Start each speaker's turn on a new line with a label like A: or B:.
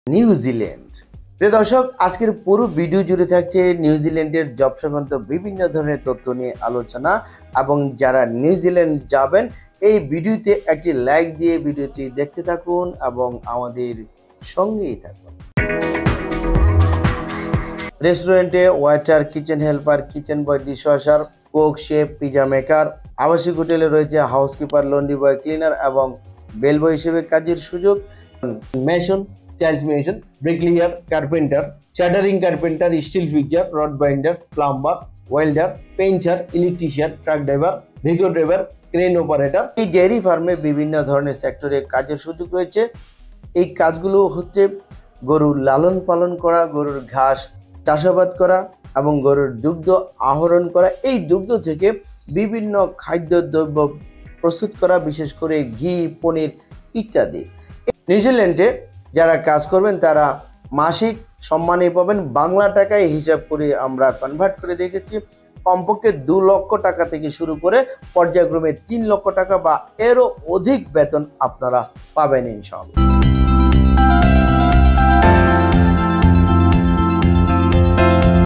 A: New Zealand. প্রিয় দর্শক, আজকের পুরো ভিডিও জুড়ে থাকছে নিউজিল্যান্ডের জব সংক্রান্ত বিভিন্ন ধরনের তথ্য নিয়ে আলোচনা, এবং যারা নিউজিল্যান্ড যাবেন এই ভিডিওতে একটি লাইক দিয়ে ভিডিওটি দেখতে থাকুন এবং আমাদের সঙ্গেই থাকুন। রেস্টুরেন্টে waiter, kitchen helper, kitchen boy, dishwasher, cook, chef, pizza maker. আবাসিক হোটেলে রয়েছে হাউসকিপার, লন্ড্রি বয়, ক্লিনার এবং বেল বয় হিসেবে কাজের সুযোগ। Mason, tiles mason, bricklayer, carpenter, shuttering carpenter, steel fixer, rod binder, plumber, welder, painter, electrician, truck driver, Vigo driver, crane operator. এই dairy ফার্মে বিভিন্ন ধরনের সেক্টরে কাজের সুযোগ রয়েছে। এই কাজগুলো হচ্ছে গরুর লালন পালন করা, গরুর ঘাস চাষাবাদ করা এবং গরুর দুগ্ধ আহরণ করা। এই দুগ্ধ থেকে বিভিন্ন খাদ্যদ্রব্য প্রস্তুত করা, বিশেষ করে ঘি, পনির ইত্যাদি। নিউজিল্যান্ডে যারা কাজ করবেন তারা মাসিক সম্মানে পাবেন। বাংলা টাকায় হিসাব করে আমরা কনভার্ট করে দেখেছি, কমপক্ষে 2 লক্ষ টাকা থেকে শুরু করে পর্যায়ক্রমে 3 লক্ষ টাকা বা এরও অধিক বেতন আপনারা পাবেন ইনশাআল্লাহ।